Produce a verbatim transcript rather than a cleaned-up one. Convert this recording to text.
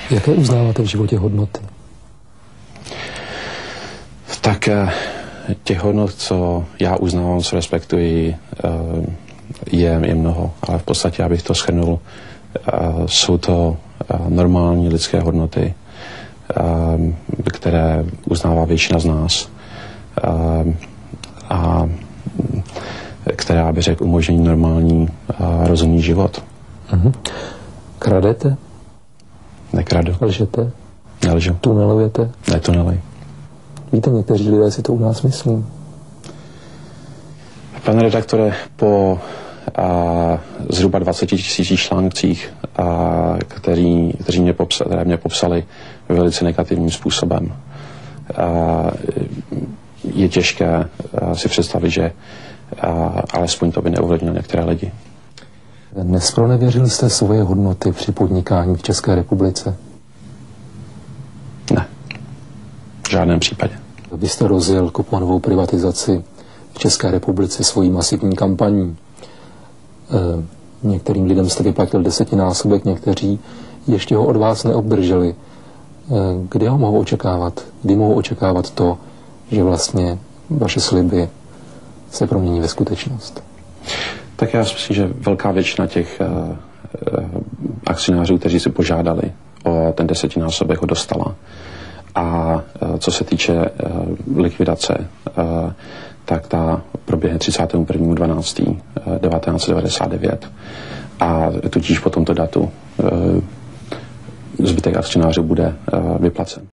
Jaké uznáváte v životě hodnoty? Tak těch hodnot, co já uznávám, co respektuji, je, je mnoho. Ale v podstatě, abych to shrnul, jsou to normální lidské hodnoty, které uznává většina z nás a která by řekl umožní normální rozumný život. Mhm. Kradete? Nekradu. Lžete? Nelžu. Tunelujete? Netunelej. Víte, někteří lidé si to u nás myslí. Pane redaktore, po a, zhruba dvaceti tisících článcích, a, který, kteří mě popsali, které mě popsali velice negativním způsobem, a, je těžké a, si představit, že a, alespoň to by neovlivnilo některé lidi. Nespronevěřili jste svoje hodnoty při podnikání v České republice? Ne. V žádném případě. Vy jste rozjel Koopmanovou privatizaci v České republice svojí masivní kampaní. E, některým lidem jste vyplatil desetinásobek, někteří ještě ho od vás neobdrželi. E, kdy ho mohou očekávat? Kdy mohou očekávat to, že vlastně vaše sliby se promění ve skutečnost? Tak já si myslím, že velká většina těch uh, uh, akcionářů, kteří si požádali o ten desetinásobek, ho dostala. A uh, co se týče uh, likvidace, uh, tak ta proběhne třicátého prvního dvanáctého devatenáct set devadesát devět. A tudíž po tomto datu uh, zbytek akcionářů bude uh, vyplacen.